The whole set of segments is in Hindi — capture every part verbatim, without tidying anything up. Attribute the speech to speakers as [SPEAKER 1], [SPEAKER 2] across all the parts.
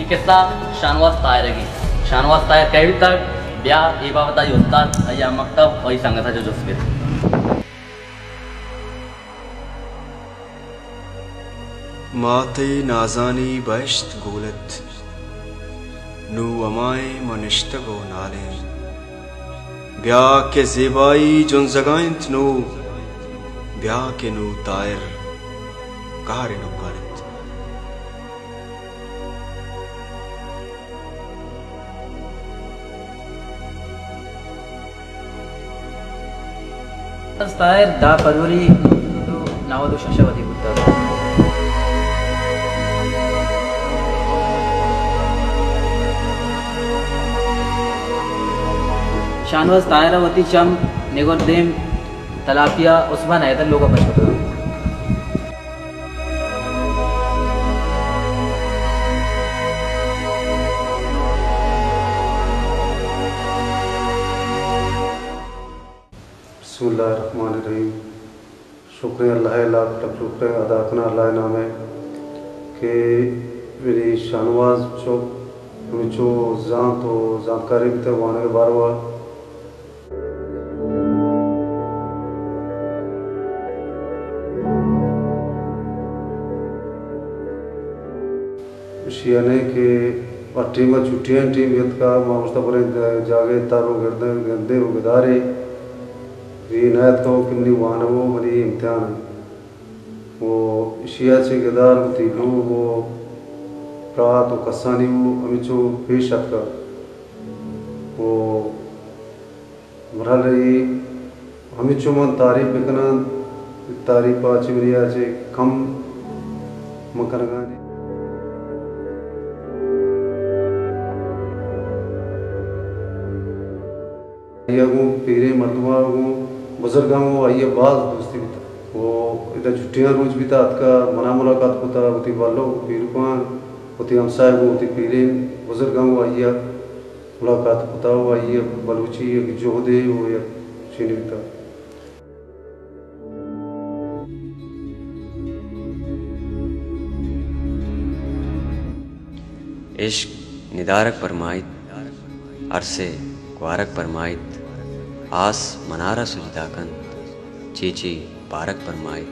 [SPEAKER 1] किस्सा शानवाज तायर की शानवाज तायर कहीं तक ब्याह ये बाबत आई उस्ताद या मकतब वही संगत है जो जुस्के
[SPEAKER 2] माते नाजानी बश्त गोलत नू अमाए मनिश्त गो नाले ब्याह के ज़ेबाई जुन जगाइंत नो ब्याह के नू तायर कार नो करत
[SPEAKER 3] तायर दा फरवरी नावदो शशवती बुद्धा शानवाज तायरावती चम नेगोरदेम तलापिया उस्मान हैदर लोग पछता
[SPEAKER 4] बिस्मिल्लाहिर्रहमानिर्रहीम। शुक्रिया अल्लाह लाख लाख शुक्र अदा करना अल्लाह नाम है कि मेरी शानवाज जो जो जान तो जानकारी भी तो वाने के बार हुआ शियाने के और टीम छुट्टियाँ टीम यत का मामस्ता पर जागे तारों गर्दे गंदे वो गदारे ये नायत का वो किन्नी वाना वो मरी इम्तिहान है वो शिया से गदार होती लो वो प्रात और कसानी वो अमिचो पेशत का वो मरहल रही अमिचो मन तारीफ बिकना तारीफ आची मेरी आचे कम मकरगाने आइया पीरे मरदुआ बुजुर्गा आइए बाज दोस्ती भी था वो इधर छुट्टियाँ रोज भी था का मना मुलाकात होता होती वालों पीर कुआन होती हमसाय वो होती पीरे बुजुर्गा आइया मुलाकात होता वो आइए बलूची जो दे वो या चीनी भी था
[SPEAKER 2] इश्क निदारक फरमाइत अरसे क्वारक फरमाइत आस मनारा सुजदाकन चीची बारक फरमाइत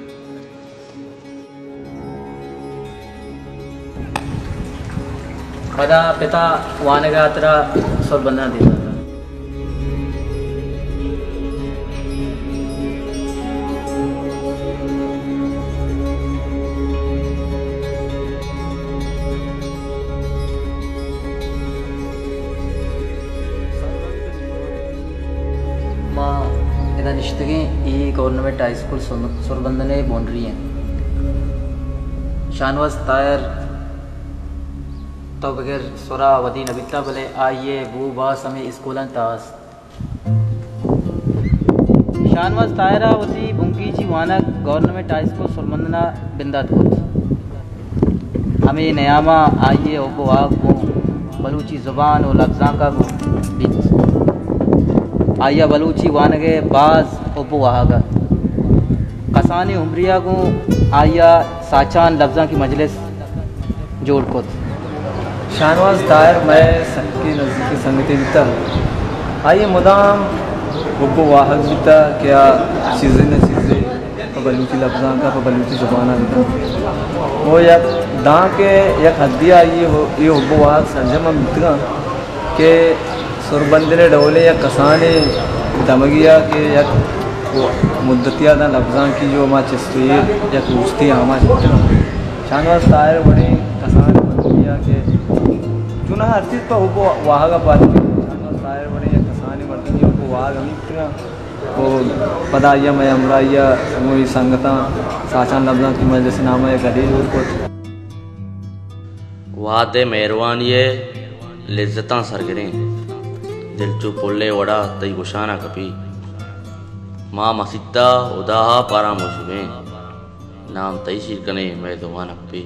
[SPEAKER 3] मदा पिता वाने का तेरा सब बना देता था निश्तगी ई गवर्नमेंट हाई स्कूल सुरबंदने बाउंड्री हैं शानवाज तायर तो बगैर सुरा वदी नबिता बले आइए बू बास हमें स्कूल तास शानवाज तायरा वती बुंकी जी वाना गवर्नमेंट हाई स्कूल सुरबंदना बिंदा थोत हमें नयामा आइए ओबो आग को बलूची ज़ुबान और लफ्ज़ा का बिच आइया बलूची वानगे बाज ओपो वहागा कसानी उमरिया को आइया साचान लफ्ज़ा की मजलिस जोड़ को
[SPEAKER 5] शानवाज तायर मैं सबकी नज़दीकी संगति बिता आइए मुदाम ओपो वाहग बिता क्या चीज़ें न चीज़ें बलूची लफ्ज़ा का बलूची ज़ुबाना बिता वो या दाँ के एक हद्दिया आइए वो ये ओपो वाहग संजम बिता के सुरबंदने डोले या कसाने दमगिया के या मुद्दतिया दा लफ्ज़ां की जो माँ चस्ती या पूछती हमा शानवाज तायर बड़े कसाने दमगिया के चुना हर चीज़ पर वो वाह का पाती शानवाज तायर बड़े या कसाने मर्दी वो वाह गमी वो पदाइया मैं अमराइया समूही संगता साचान लफ्ज़ां की मजलिस नामा या गली और को
[SPEAKER 1] वादे मेहरबान ये लिज्जतां सरगरें दिल चो पोले वड़ा तई गुशाना कपी माँ मसिद्दा उदाहा पारा मुझमें नाम तई शिरकने मैं दुआना कपी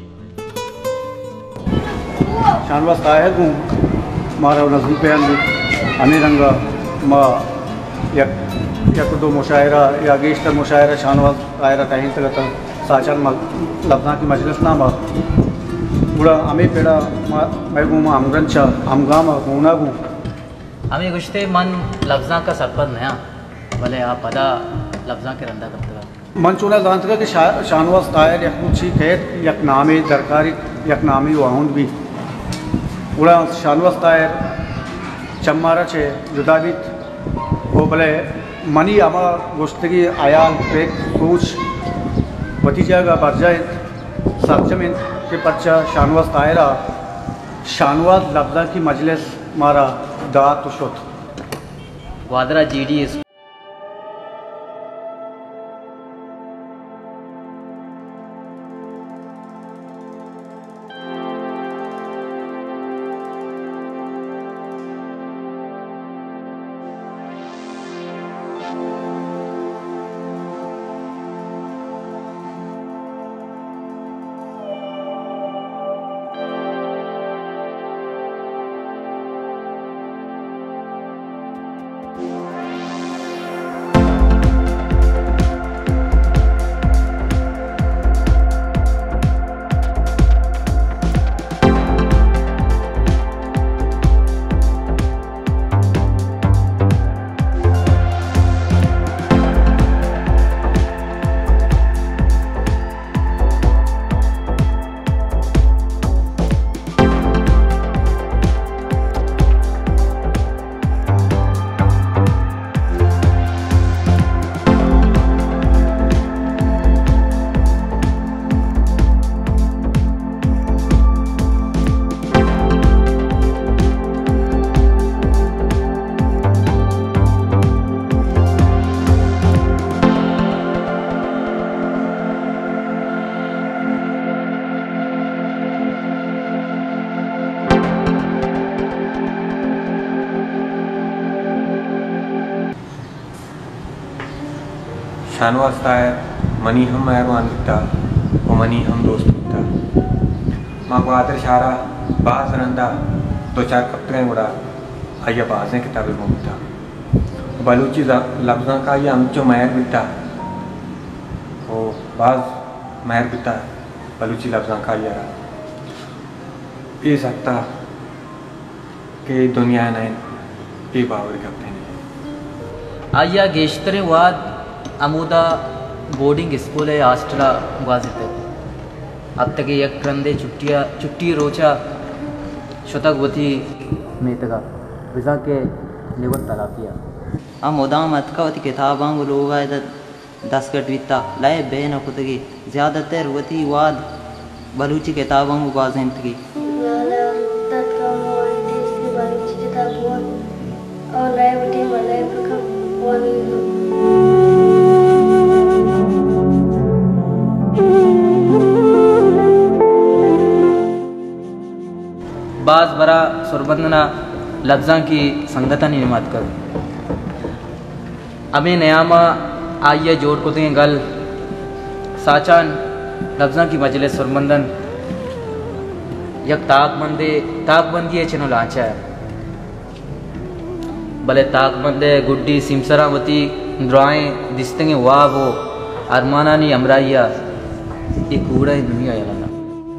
[SPEAKER 4] शानवाज तायर को मारा नज़म पेन अमीर रंगा माँ यक यक दो मुशायरा या गेश्तर मुशायरा शानवाज तायर कहीं तक साचान लफ्ज़ा की मजलिस नामा
[SPEAKER 6] बुरा हमें पेड़ा मैं गूँ हमगंचा हमगाम होना गूँ
[SPEAKER 3] हमें गुश्ते मन लफ्ज़ा का सरपंच नया भले आप पदा लफ्ज़ा के रंदा करते
[SPEAKER 6] मन चुना जानता कि शा, शानवास तायर यकमुची खैर यक नामे दरकारी यक नामी वाहुंद भी उड़ा शानवास तायर चम्मारा छे जुदाबित वो भले मनी आमा गोश्तगी आयाल पेक सोच भतीजा का बरजाए साक्षमिन के पर्चा शानवास तायरा शानवास लफ्ज़ा की मजलिस मारा दात शुत
[SPEAKER 3] वादरा जी डी एस
[SPEAKER 5] शानवास तायर मनी हम मेहरबान दिखता और मनी हम दोस्त दिखता माँ को आदर शारा बाज रंदा दो चार कप्तरें उड़ा आइया बाजें किताबें घूमता बलूची लफ्ज़ा का ये अमचो महर बिता वो बाज महर बिता बलूची लफ्ज़ा का यारा ये सकता कि दुनिया ने ये बावर करते हैं
[SPEAKER 3] आइया गेश्तरे वाद अमूदा बोर्डिंग स्कूल है हॉस्टला वाजित अब तक एक क्रंदे छुट्टियाँ छुट्टी रोचा शतक वती मेतगा विजा के लेवल तलापिया
[SPEAKER 7] आ मोदाम अतकावती किताबां लोग आए दस गट विता लाए बेन खुदगी ज़्यादातर वती वाद बलूची किताबां वाजिन की
[SPEAKER 8] और लाए वती मलाई प्रकम
[SPEAKER 3] बाज बरा सुरबंदना लफ्ज़ा की संगता निर्मात कर अबे नयामा आइए जोड़ को दें गल साचान लफ्ज़ा की मजलिस सुरबंदन यक ताकबंदे ताकबंदी है चनो लाचा है भले ताकबंदे गुड्डी सिमसरावती द्राएं दिस्तंगे वाह वो अरमाना नी अमराइया एक कूड़ा ही दुनिया है ना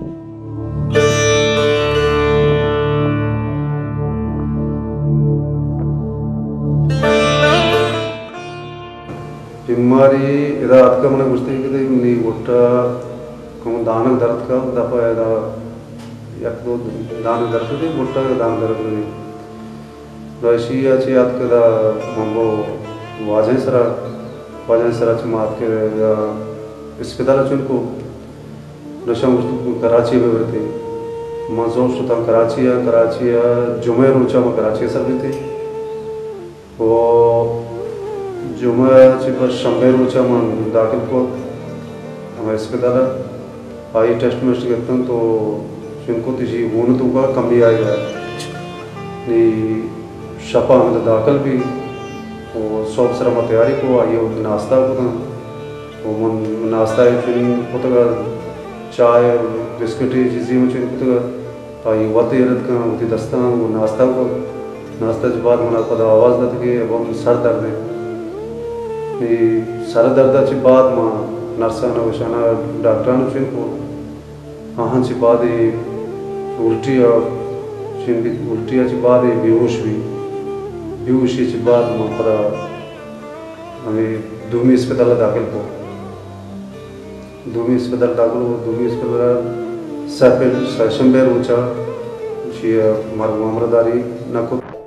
[SPEAKER 4] हमारी इदात का मैंने गुस्ते की थी मनी वोटा कम दानक दर्द का दफा इदा एक दो दानक दर्द थे वोटा का दानक दर्द नहीं राशि अच्छी याद कर दा मम्बो वाजन सरा वाजन सरा चमात के अस्पताल चुनको नशा मुझको कराची में रहते मज़ो शुता कराची है कराची है जुमे रोचा में कराची सर भी थे वो जुमे बस शंबे रोचा मन दाखिल को हमारे अस्पताल आई टेस्ट मेस्ट करते हैं तो जिनको तीजी वोन तो का कमी आएगा नी शपा में दाखिल भी वो सब सर में तैयारी को आइए नाश्ता को वो मन नाश्ता है फिर पुतगा चाय बिस्किट चीज़ें में फिर पुतगा आई वत रत का उती दस्ता वो नाश्ता को नाश्ता के बाद मना पता आवाज़ दत के अब हम सर दर्द है सर दर्द के बाद माँ नर्साना वशाना डॉक्टरान फिर को हाँ ची बाद उल्टी शिंदी उल्टी बाद बेहोश हुई। बेहोशी बाद मात्रा हमें दूमी अस्पताल दाखिल को दूमी अस्पताल दाखिल हो दूमी अस्पताल सैशंबेर ऊंचा मार्ग मामलादारी नकुद